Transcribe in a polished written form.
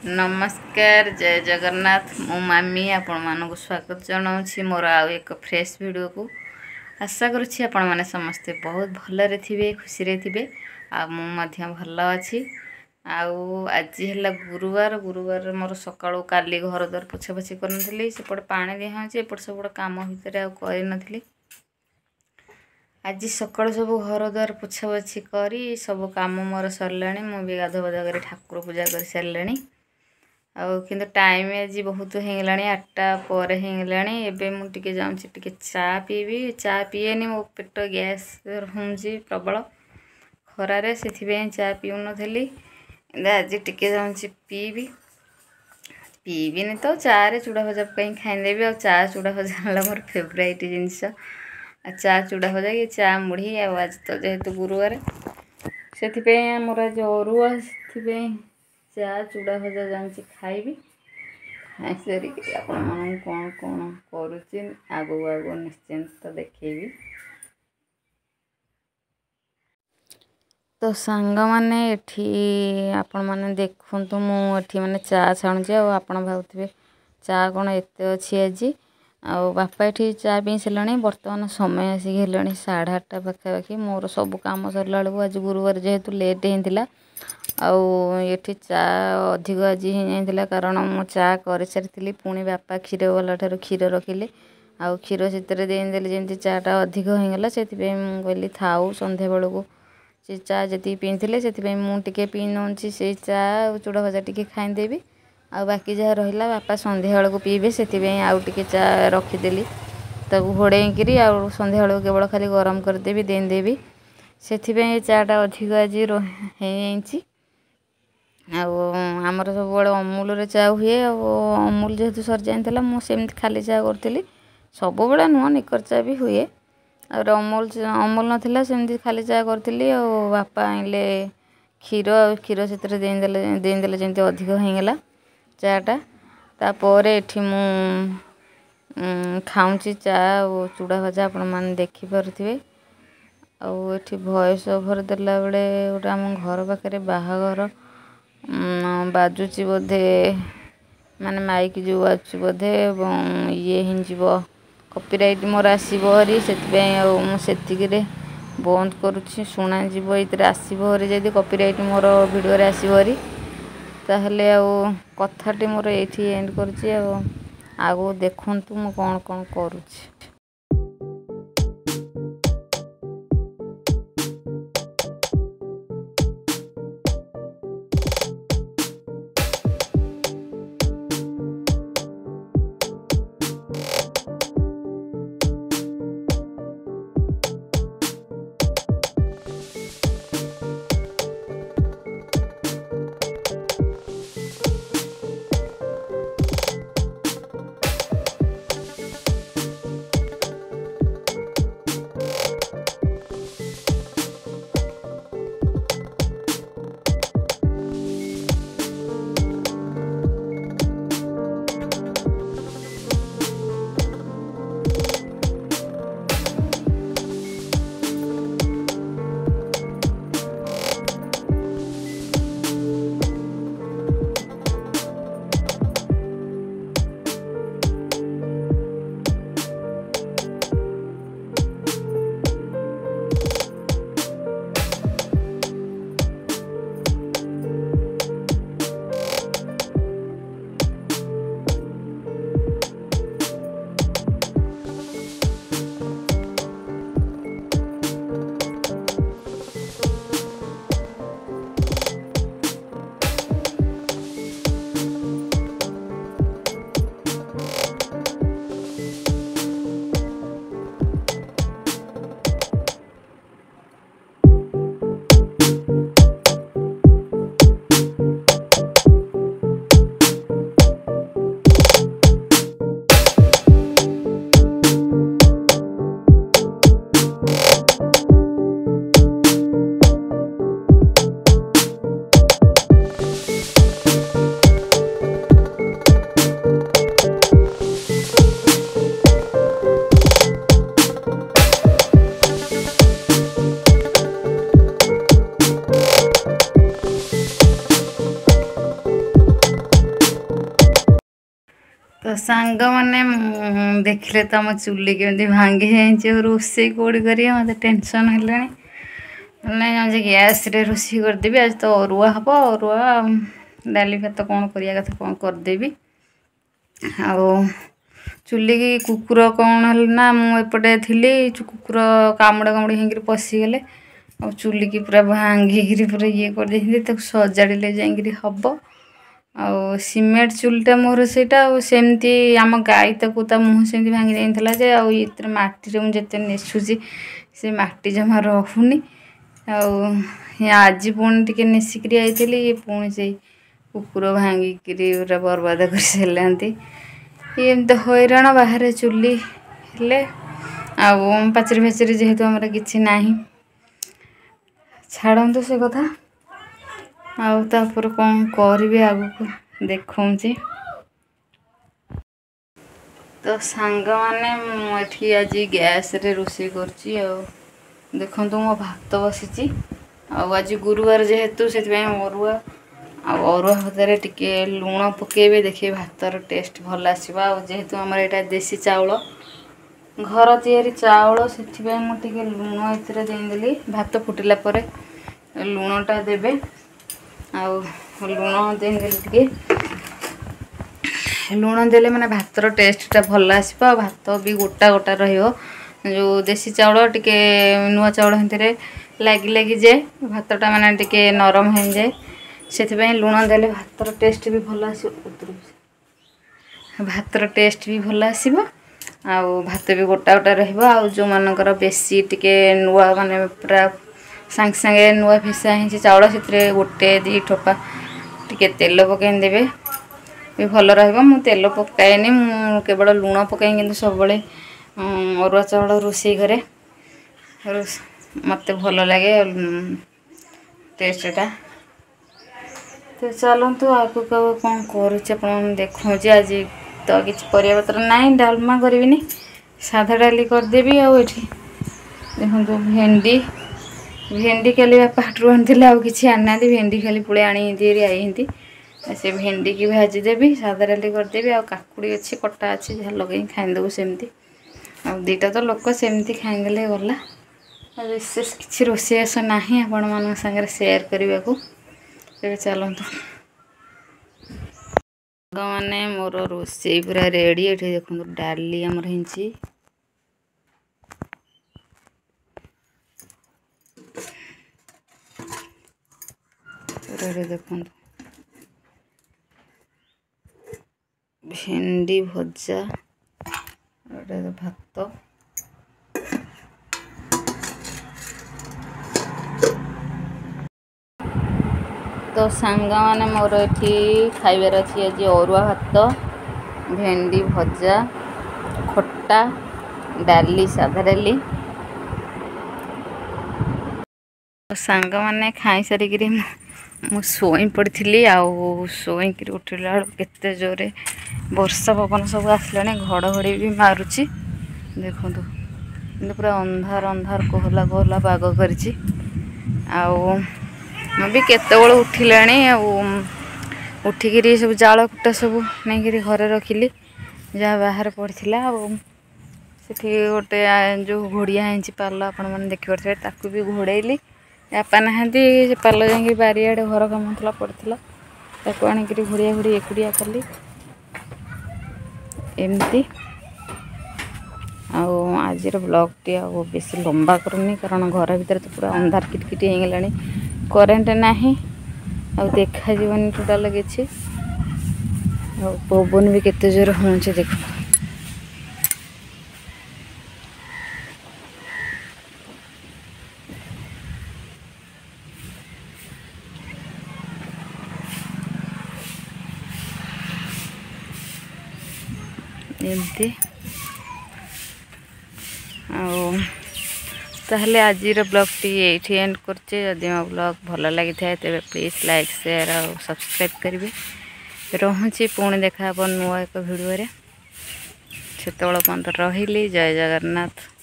नमस्कार जय जगन्नाथ मो मामी आपण मानक स्वागत जनाऊँगी मोर आउ एक फ्रेश वीडियो को आशा करुँच आपण मैंने समस्ते बहुत भलरे थे खुशी रे थे आ मु भल अच्छी आउ आज है गुरुवार गुरुवार मोर सका काली घर द्वार पोछा पोछी कर सेपटे पानी दिखाई एपट सब कम भितर आनी आज सका सब घर द्वार पोछा पोछी कर सब कम मोर सरला मुझे गाध बाधा कर ठाकुर पूजा कर सारे किंतु टाइम आज बहुत होगा 8टा पर होगा एवं मुझे जाऊँगी टे चा पीबी चा पीएनि मो पेट गैस होगी प्रबल खरारे से चा पीऊ नी आज टे जाऊँगी पीबी पीबिनी तो चा चूड़ा भजा कहीं खाईदेवी आ चा चूड़ा भजा मोर फेवरेट जिनस चा चूड़ा भजा कि चा मुढ़ी आज तो जेहेतु गुरुवार से मोर आज अरुआ से चा चूड़ा भजा जाऊँगी खाइबी खाई सारिक आपण कौन कौन करुच्ची आगु आगु निश्चिंत देखेबी। तो सांग माने एठी आपण माने देखंतु मु एठी माने चा छाणुचे आ आपण भाउथिबे चा कोन एते अछि आज आ बापा एठी चा पी सलाणी वर्तमान समय आसी गेलाणी 8:30 पाखापाखि मोर सब काम सरला बेलू आज गुरुवार जेहेतु लेट हेतिला आठी चा अधिक आज ही कारण मु चा कर सारी पुणी बापा क्षीर वाला ठार क्षीर रखिले आउ क्षीर से देदेले जमी चाटा अधिक होगला से कहली थाऊ संध्या बेलू से चा जी पीते से मुझे पी नौची से चा चूड़ा भजा टी खाईदेवी आ बाकी जहाँ रहा बापा संध्या बेलू पीबे से आउ टे चा रखीदेली ताकू घोड़ेकरी आउ संध्या बेलू केवल खाली गरम करदेवी देदेवी से चाटा अधिक आज हो आमर सब बड़े अमूल रे चा हुए अमूल जेहेतु सर जाता मुझे खाली चा करी सब बड़े नुह निकर चा भी हुए और अमूल अमूल नाला सेमती खाली चा करी बापा आइले क्षीर क्षीर से देदेले जमी अधिक होगला चाटा तापर एठी मु खाऊँची चा चूड़ा भजा आपण मैंने देखिपे आठी भॉइस ओवर देला बेले गोटे आम घर पाखे बाहाघर बाजुची बोधे माने माइक जो बाजुची बोधे ये हिंजीव कॉपीराइट मोर आसीबो हरी से बंद करुच्ची शुणा जीव ये आसो हरी जदि कॉपीराइट मोर वीडियो रे आसीबो हरी ताहले कथाटी मोर ये एंड करुच्ची आगो देखंतु मु कौन कौन करुच्ची। तो सांग मैंने देखिले तो आम चुली केमी भांगी जाइए रोषे कौड़ी करेंगे मत टेंशन है आज गैस रे रोषे करदेवी आज तो अरुआ हम अरुआ डाली भात कौन करिया कथा कौन करदेवी आ चुली की कुकुर कौन है ना मुझे थी कुकुर कामुड़ा कामुड़ी होकर पशिगले आ चुली की पूरा भांगिकी पूरा ये कर सजाड़े जाकि हम आ सीमेंट चुलीटा मोर से आम गाई तक मुँह से भांगी जाता आते मटी मुझे नेसुची से मटी जमा रहुनी आज पुणी टे नेसिक आई पुणी से कुकुर भांगिकी पूरा बर्बाद कर सारे एमती हैरान बाहर चुली हेले पाचेरी फाचेरी जेहेतु आमर किसी ना छाड़ू से कथा आपर कौन करी आगु देखी तो सांग मैंने आज गैस रे रोषे कर देखु मो भात बसी आज गुरुवार जेहेतु से अरुआ अरुआ भात टिके लुण पकेबे देखिए भातर टेस्ट भल आसवा जेहेतु आमर यहाँ देसी चाउल घर तैयारी चाउल से मुझे लुण एदेली भात फुटिला लुणटा देबे लुण देदेली लुण देले मैंने भातर टेस्टा भल आसवा भात भी गोटा गोटा जो देसी चाउल टिके नुआ चाउल हिंदे लगी लगी जाए भातटा माने टिके नरम हो जाए से लुण देले भातर टेस्ट भी भल आस भातर टेस्ट भी भल आसो भात भी गोटा गोटा रो मानकर बेसी टिके नुआ माने पूरा सांगे सांगे नुआ फेसा ही चाउल से गोटे दी ठोपा टिके तेल पकई देवे भी भल रु तेल पकाएनि केवल लुण पकई कि सब अरुआ चाउल रोषे करे मत भल लगे टेस्टा तो चलतु आगु कौन कर देखो आज तो किसी परिया पत्र ना डालमा करी साधा डाली करदेवी देखो भेंडी भेंडी खाली बापा हाटू आनी आउ कि आना भेंडी खाली पुले आनी आई से भेंडी की भाजीदेवी सादा डाली करदेवी आ काकुड़ी अच्छी कटा अच्छी जहाँ लगे खाईदेबू सेमती आ दीटा तो लोक सेमती खाईदे गला विशेष किसी रोषेस ना आपण मान सागर सेयार करने को चलतु मैंने मोर रोषे पूरा रेडी ये देखो डाली आमर हिंची देखो भेंडी भजा भात तो सांग मैंने मोर ये खाइबार अच्छी आज अरुआ भात भेंडी भजा खट्टा डाली साधा डाली तो सांग मैंने खाई सारिक मुई पड़ी शोईक उठला केते जोरे वर्षा पवन सब आसला घड़घड़ी भी मारुची देखो पूरा अंधार अंधार कोहला कोहला पाग कर भी केते उठिला उठिकी सब जाल कुटा सब नहीं घरे रखिली जहाँ बाहर पड़ा से गोटे जो घोड़िया है पाल आपण मैंने देखिपे ताकू भी घोड़ेली आपा ना पाल जा बारियाड़े घर कम पड़ा ताकू आणिक घोड़िया घोड़ी एकुड़िया कली एमती आज ब्लॉग टी बेस लंबा करूनी कारण घर भीतर तो पूरा अंधार किटकिटी हो गलानी करेन्ट नहीं देखा जीवन टोटाल किसी पवन भी केते जोर हो देख एमती ताहले आज ब्लॉग टी ये एंड करचे जदि मो ब्लॉग भल लगी था तेरे प्लीज लाइक शेयर और सब्सक्राइब करेंगे रोचे पुणी देखा नुआ एक भिडियो से पर्यंत रही जय जगन्नाथ।